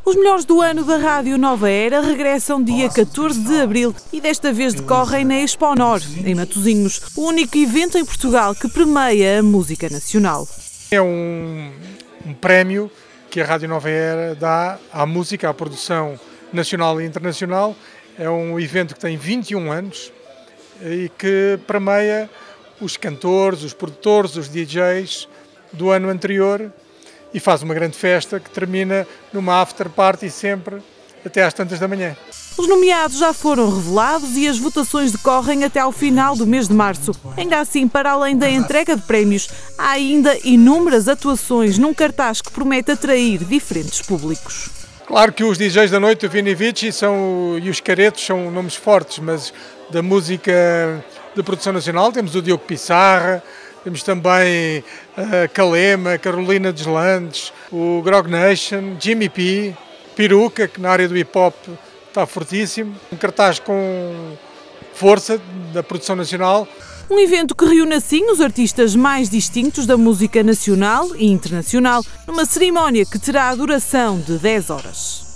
Os melhores do ano da Rádio Nova Era regressam dia 14 de abril e desta vez decorrem na Exponor, em Matosinhos, o único evento em Portugal que premia a música nacional. É um prémio que a Rádio Nova Era dá à música, à produção nacional e internacional. É um evento que tem 21 anos e que premia os cantores, os produtores, os DJs do ano anterior e faz uma grande festa que termina numa after party sempre até às tantas da manhã. Os nomeados já foram revelados e as votações decorrem até ao final do mês de março. Ainda assim, para além da entrega de prémios, há ainda inúmeras atuações num cartaz que promete atrair diferentes públicos. Claro que os DJs da noite, o Vini Vici e os Caretos são nomes fortes, mas da música de produção nacional temos o Diogo Pissarra, temos também a Calema, a Carolina Deslandes, o Grog Nation, Jimmy P, Peruca, que na área do hip-hop está fortíssimo. Um cartaz com força da produção nacional. Um evento que reúne assim os artistas mais distintos da música nacional e internacional, numa cerimónia que terá a duração de 10 horas.